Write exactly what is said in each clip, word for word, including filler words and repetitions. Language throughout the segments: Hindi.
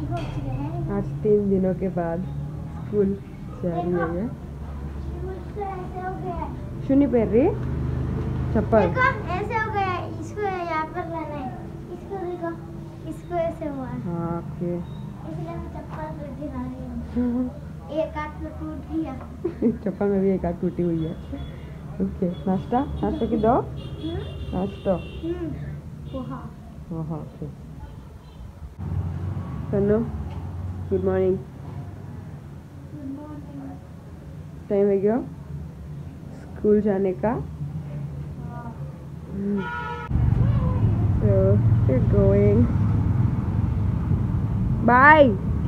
आज तीन दिनों के बाद स्कूल जा रही है ये। शूनी पहन रही चप्पल। ऐसे हो गया, इसको यहाँ पर लाना है, इसको देखो, इसको ऐसे हुआ। हाँ ओके। इसलिए मैं चप्पल पर गिरा रही हूँ। एक आंख तो टूट गया। चप्पल में भी एक आंख टूटी हुई है। ओके नाश्ता नाश्ता की दो नाश्ता। Poha. Poha okay. Sanno good morning. Time हो गया स्कूल जाने का। So we're going. Bye.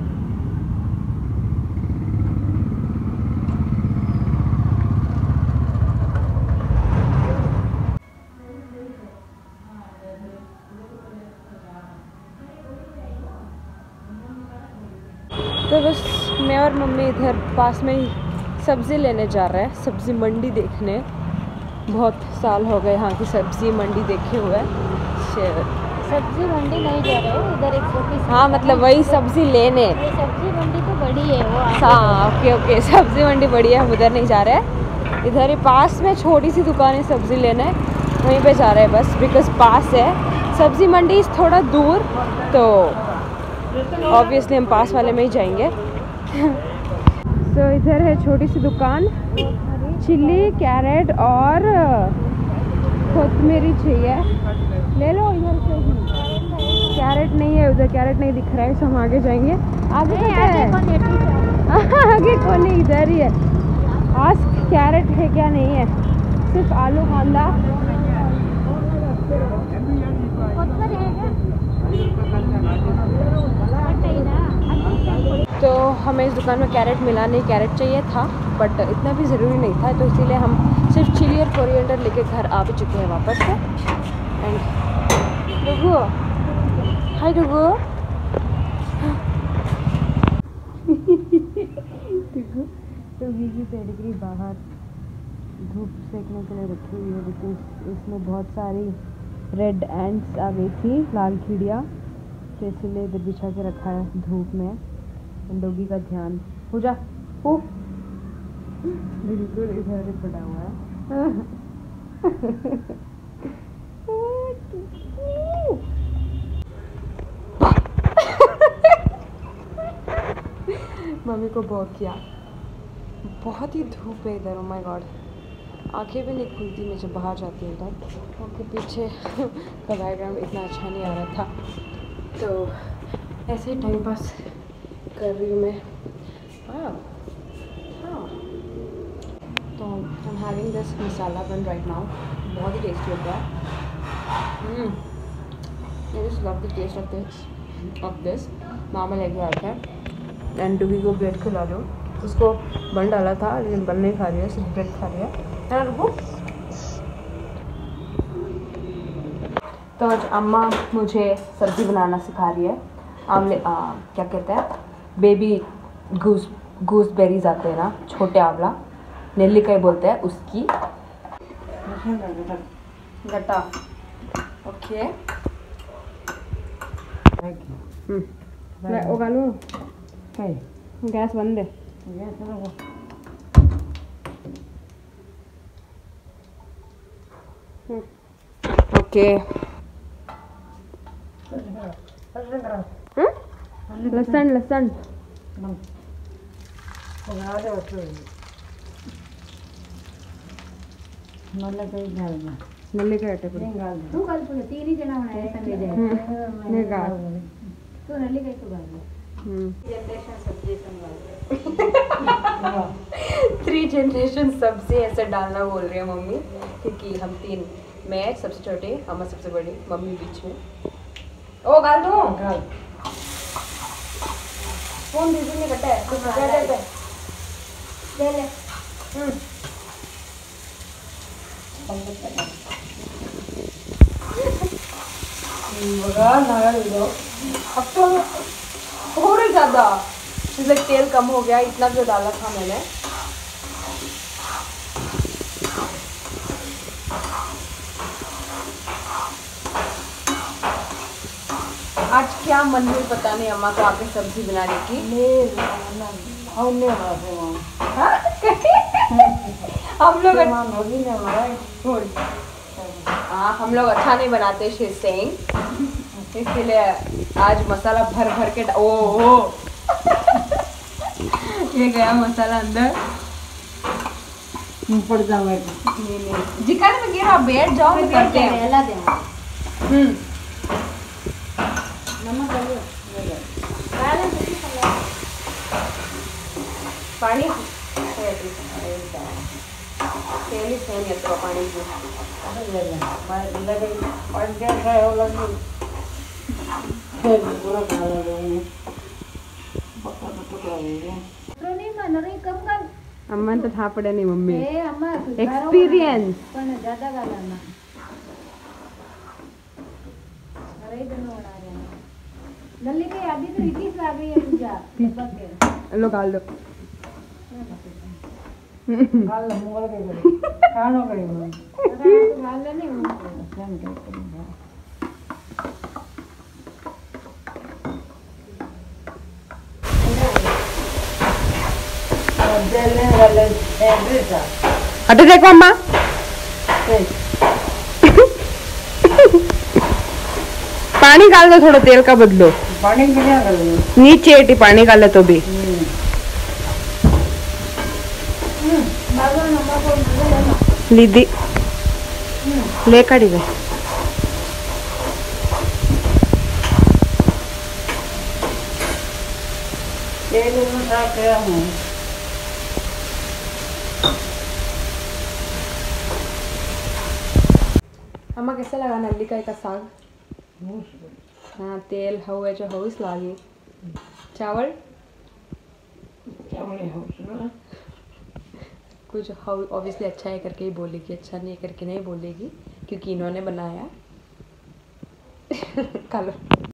तो बस मैं और मम्मी इधर पास में ही सब्ज़ी लेने जा रहे हैं, सब्ज़ी मंडी देखने। बहुत साल हो गए यहाँ की सब्ज़ी मंडी देखे हुए। सब्जी मंडी नहीं जा रहे हो, इधर एक छोटी सी। हाँ मतलब वही सब्ज़ी लेने। सब्जी मंडी तो बड़ी है वो। हाँ ओके ओके सब्ज़ी मंडी बड़ी है, हम उधर नहीं जा रहे हैं। इधर ही पास में छोटी सी दुकान है सब्ज़ी लेने, वहीं पे जा रहे हैं बस, बिकॉज पास है। सब्ज़ी मंडी थोड़ा दूर, तो ऑब्वियसली हम पास वाले में ही जाएंगे। सो so, इधर है छोटी सी दुकान, चिल्ली कैरेट और कोतमीरी चाहिए, ले लो इधर से ही। कैरेट नहीं है उधर, कैरेट नहीं दिख रहा है, सो हम आगे जाएंगे। आगे क्या है? आगे कौन है, इधर ही है। आज कैरेट है क्या नहीं है, सिर्फ आलू कांदा। तो हमें इस दुकान में कैरेट मिला नहीं, कैरेट चाहिए था बट इतना भी ज़रूरी नहीं था, तो इसीलिए हम सिर्फ चिली और कोरिएंडर लेके घर आ भी चुके हैं वापस से। एंड डुगू, हाय डुगू। डुगी की पेडिग्री बाहर धूप सेकने के लिए रखी हुई है, बिकॉज इसमें बहुत सारी रेड एंड्स आ गई थी, लाल कीड़िया, तो इसलिए इधर बिछा के रखा है धूप में। डॉगी का ध्यान हो जा हो, बिल्कुल इधर ही पड़ा हुआ है। मम्मी को बहुत किया, बहुत ही धूप है इधर। ओ माय गॉड, आंखें भी नहीं खुलती मैं जब बाहर जाती हूँ तब। क्योंकि पीछे का बैकग्राउंड इतना अच्छा नहीं आ रहा था, तो ऐसे ही टाइम पास कर रही हूँ मैं। हाँ हाँ तो I am having this masala bun right now, बहुत ही टेस्टी होता है। I just love the taste of this of this मामा लेके आते हैं। एंड डुगी को ब्रेड खिला दो, उसको बन डाला था लेकिन बन नहीं खा रही है, सिर्फ ब्रेड खा रही है। है रुको। तो आज अम्मा मुझे सब्ज़ी बनाना सिखा रही है। आमले आ, क्या कहते हैं, बेबी गूस गूसबेरीज आते हैं ना, छोटे आंवला, नेल्लिकाई बोलते हैं उसकी। गट्टा ओके। हम्म उगा लूँ, गैस बंद है। ओके लसन लसन नल्लिकाई अटे तू कल पुणे तीन ही जना बनाए संडे दे ने गाल तो नल्लिकाई तो गाल जनरेशन सब्जी थ्री जनरेशन सब्जी ऐसे डालना बोल रही है मम्मी, क्योंकि हम तीन, मैं सबसे छोटी, अम्मा सबसे बड़ी, मम्मी बीच में। ओ गाल दो गाल फोन दीदी ने कटा है, कुछ दे दे ले ले। हम्म बगा नारा दो। अब तो थोड़े ज़्यादा जैसे तेल कम हो गया, इतना जो डाला था मैंने। आज क्या मन हुई पता नहीं अम्मा को आके सब्जी बनाने की। हम लोग हाँ हम लोग अच्छा नहीं बनाते शीज सेइंग, इसलिए आज मसाला भर भर के ओ हो ये गया मसाला अंदर पड़ जाऊंगा। नहीं नहीं जिकन में गिरा बैठ जाओ मैं करते हैं। हम्म नमक डालो पानी तेली सेम है तो पानी की पूरा खा लेंगे। नहीं मन रही कम कर अम्मा तो था पड़े नहीं मम्मी ए अम्मा एक्सपीरियंस पण ज्यादा गालाना अरे इधर बना रहे हैं नल्ली के आदि तो इक्कीस आ गई है पूजा लो गाल लो गाल मोड़ के गए खानो करे मैं गाल नहीं क्या करूंगा। अटे देखो अम्मा पानी डाल दो थोड़ा तेल का बदलो पानी क्या कर नीचे एटी पानी डाले तो भी लीदी ले कड़ी गए तेल में साफ किया हूँ। अम्मा कैसा लगा नल्लिकाई का साग? हाँ तेल हवे जो हौस लागी चावल चावल है कुछ ऑब्वियसली अच्छा है करके ही बोलेगी, अच्छा नहीं करके नहीं बोलेगी क्योंकि इन्होंने बनाया। कल